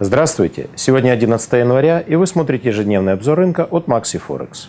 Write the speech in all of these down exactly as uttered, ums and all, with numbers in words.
Здравствуйте! Сегодня одиннадцатое января, и вы смотрите ежедневный обзор рынка от Maxi Forex.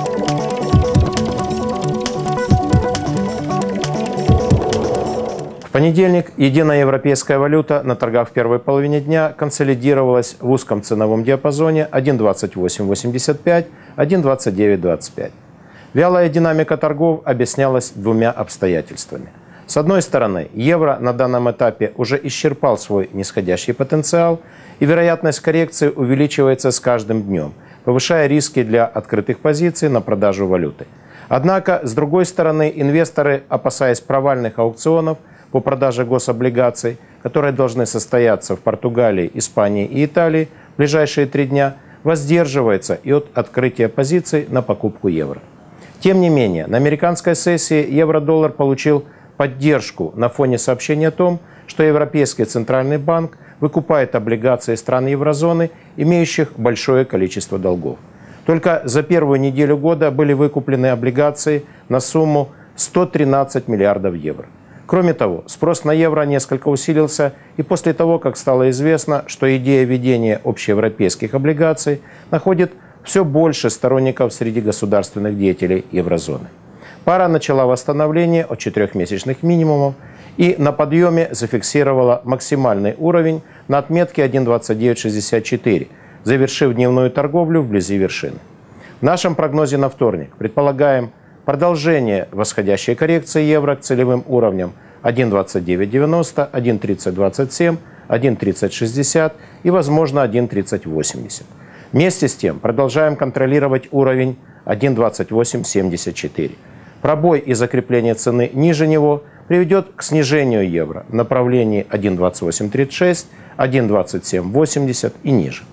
В понедельник единая европейская валюта на торгах в первой половине дня консолидировалась в узком ценовом диапазоне один двадцать восемь восемьдесят пять — один двадцать девять двадцать пять. Вялая динамика торгов объяснялась двумя обстоятельствами. С одной стороны, евро на данном этапе уже исчерпал свой нисходящий потенциал, и вероятность коррекции увеличивается с каждым днем, повышая риски для открытых позиций на продажу валюты. Однако, с другой стороны, инвесторы, опасаясь провальных аукционов по продаже гособлигаций, которые должны состояться в Португалии, Испании и Италии в ближайшие три дня, воздерживаются и от открытия позиций на покупку евро. Тем не менее, на американской сессии евро-доллар получил поддержку на фоне сообщения о том, что Европейский центральный банк выкупает облигации стран еврозоны, имеющих большое количество долгов. Только за первую неделю года были выкуплены облигации на сумму сто тринадцать миллиардов евро. Кроме того, спрос на евро несколько усилился и после того, как стало известно, что идея введения общеевропейских облигаций находит все больше сторонников среди государственных деятелей еврозоны. Пара начала восстановление от четырехмесячных минимумов и на подъеме зафиксировала максимальный уровень на отметке один двадцать девять шестьдесят четыре, завершив дневную торговлю вблизи вершины. В нашем прогнозе на вторник предполагаем продолжение восходящей коррекции евро к целевым уровням один двадцать девять девяносто, один тридцать двадцать семь, один тридцать шестьдесят и, возможно, один тридцать восемьдесят. Вместе с тем продолжаем контролировать уровень один двадцать восемь семьдесят четыре. Пробой и закрепление цены ниже него приведет к снижению евро в направлении один двадцать восемь тридцать шесть, один двадцать семь восемьдесят и ниже.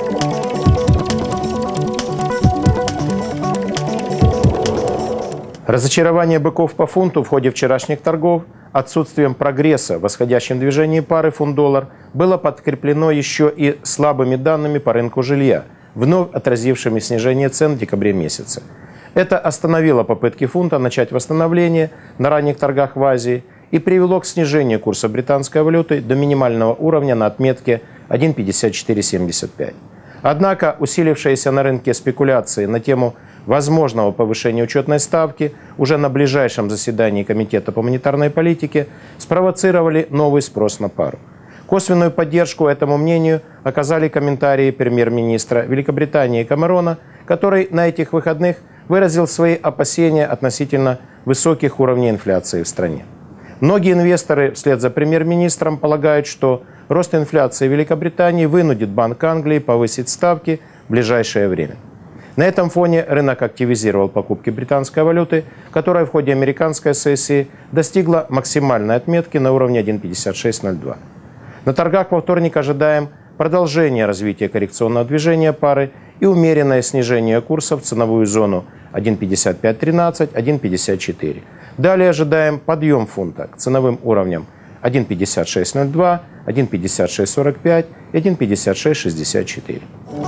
Разочарование быков по фунту в ходе вчерашних торгов отсутствием прогресса в восходящем движении пары фунт-доллар было подкреплено еще и слабыми данными по рынку жилья, вновь отразившими снижение цен в декабре месяце. Это остановило попытки фунта начать восстановление на ранних торгах в Азии и привело к снижению курса британской валюты до минимального уровня на отметке один пятьдесят четыре семьдесят пять. Однако усилившиеся на рынке спекуляции на тему возможного повышения учетной ставки уже на ближайшем заседании Комитета по монетарной политике спровоцировали новый спрос на пару. Косвенную поддержку этому мнению оказали комментарии премьер-министра Великобритании Камерона, который на этих выходных выразил свои опасения относительно высоких уровней инфляции в стране. Многие инвесторы вслед за премьер-министром полагают, что рост инфляции в Великобритании вынудит Банк Англии повысить ставки в ближайшее время. На этом фоне рынок активизировал покупки британской валюты, которая в ходе американской сессии достигла максимальной отметки на уровне один пятьдесят шесть ноль два. На торгах во вторник ожидаем продолжение развития коррекционного движения пары и умеренное снижение курса в ценовую зону один пятьдесят пять тринадцать — один пятьдесят четыре. Далее ожидаем подъем фунта к ценовым уровням один пятьдесят шесть ноль два, один пятьдесят шесть сорок пять и один пятьдесят шесть шестьдесят четыре.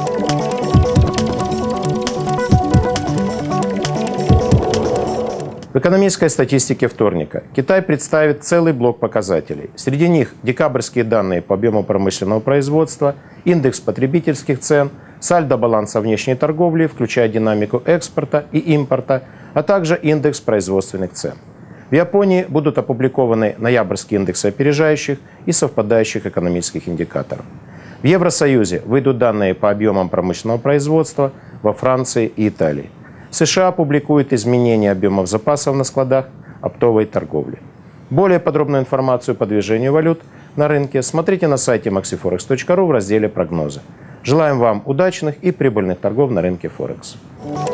В экономической статистике вторника Китай представит целый блок показателей. Среди них декабрьские данные по объему промышленного производства, индекс потребительских цен, сальдо баланса внешней торговли, включая динамику экспорта и импорта, а также индекс производственных цен. В Японии будут опубликованы ноябрьские индексы опережающих и совпадающих экономических индикаторов. В Евросоюзе выйдут данные по объемам промышленного производства во Франции и Италии. США публикуют изменения объемов запасов на складах оптовой торговли. Более подробную информацию по движению валют на рынке смотрите на сайте макси форекс точка ру в разделе «Прогнозы». Желаем вам удачных и прибыльных торгов на рынке Форекс.